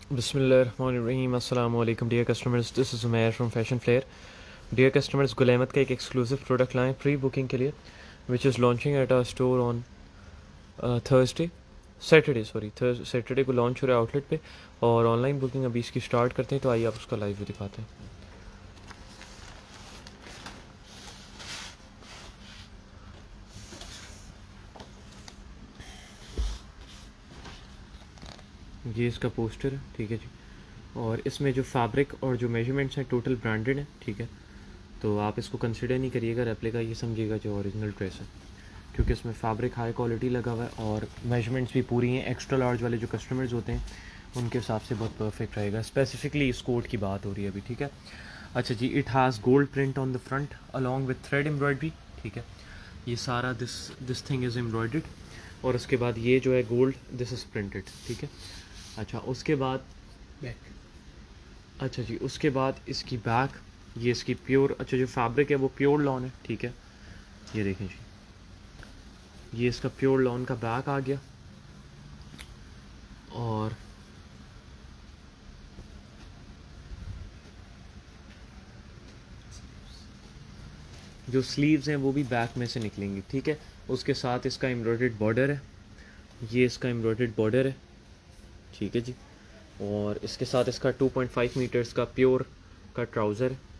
बिस्मिल्लाहिर्रहमानिर्रहीम अस्सलाम वालेकुम dear customers, this is Umair from Fashion Flair. Dear customers, Gul Ahmed का एक एक्सक्लूसिव प्रोडक्ट लाएँ प्री बुकिंग के लिए, which is launching at our store on Saturday को लॉन्च हो रहा है आउटलेट पे, और ऑनलाइन बुकिंग अभी इसकी स्टार्ट करते हैं। तो आइए आप उसका लाइव भी दिखाते हैं। ये इसका पोस्टर है, ठीक है जी। और इसमें जो फैब्रिक और जो मेजरमेंट्स हैं टोटल ब्रांडेड है, ठीक है। तो आप इसको कंसिडर नहीं करिएगा रेप्लिका, ये समझिएगा जो ओरिजिनल ड्रेस है, क्योंकि इसमें फैब्रिक हाई क्वालिटी लगा हुआ है और मेजरमेंट्स भी पूरी हैं। एक्स्ट्रा लार्ज वाले जो कस्टमर्स होते हैं उनके हिसाब से बहुत परफेक्ट रहेगा। स्पेसिफिकली इस कोट की बात हो रही है अभी, ठीक है। अच्छा जी, it has gold print on the front along with thread embroidery, ठीक है। ये सारा दिस थिंग इज़ एम्ब्रॉयडर्ड, और उसके बाद ये जो है गोल्ड, दिस इज़ प्रिंटेड, ठीक है। अच्छा, उसके बाद बैक, अच्छा जी, उसके बाद इसकी बैक, ये इसकी प्योर, अच्छा जो फैब्रिक है वो प्योर लॉन है, ठीक है। ये देखें जी, ये इसका प्योर लॉन का बैक आ गया। और जो स्लीव्स हैं वो भी बैक में से निकलेंगी, ठीक है। उसके साथ इसका एम्ब्रॉयडर्ड बॉर्डर है, ये इसका एम्ब्रॉयडर्ड बॉर्डर है, ठीक है जी। और इसके साथ इसका 2.5 मीटर्स का प्योर का ट्राउज़र है,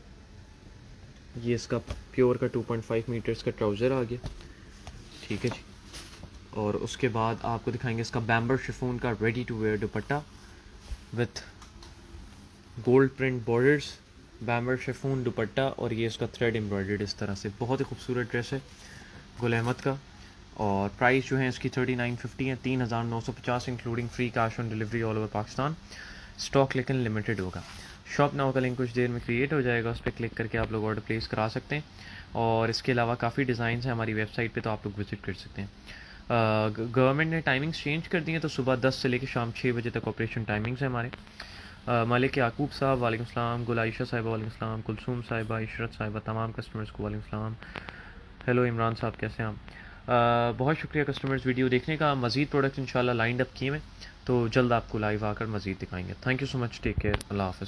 ये इसका प्योर का 2.5 मीटर्स का ट्राउज़र आ गया, ठीक है जी। और उसके बाद आपको दिखाएंगे इसका बैम्बर शिफॉन का ready to wear dupatta with gold print borders, bamber chiffon dupatta, और ये इसका थ्रेड एम्ब्रॉयडर्ड इस तरह से। बहुत ही खूबसूरत ड्रेस है गुल अहमद का। और प्राइस जो है इसकी 3950 है, 3950 including free cash on delivery all over Pakistan. Stock लेकिन लिमिटेड होगा। शॉप नाउ का लिंक कुछ देर में क्रिएट हो जाएगा, उस पर क्लिक करके आप लोग ऑर्डर प्लेस करा सकते हैं। और इसके अलावा काफ़ी डिज़ाइंस हैं हमारी वेबसाइट पे, तो आप लोग विज़िट कर सकते हैं। गवर्नमेंट ने टाइमिंग्स चेंज कर दी हैं, तो सुबह 10 से लेकर शाम 6 बजे तक ऑपरेशन टाइमिंग्स हैं हमारे। मलिक याकूब साहब वालेकुम सलाम, गुल आयशा साहिबा वालेकुम सलाम, कुलसूम साहिबा, इशरत साहिबा, तमाम कस्टमर्स को वालेकुम सलाम। हेलो इमरान साहब, कैसे हैं आप? बहुत शुक्रिया कस्टमर्स वीडियो देखने का। मज़ीद प्रोडक्ट इंशाल्लाह लाइंड अप किए हैं, तो जल्द आपको लाइव आकर मज़ीद दिखाएंगे। Thank you so much, take care, अल्लाह हाफ़िज़।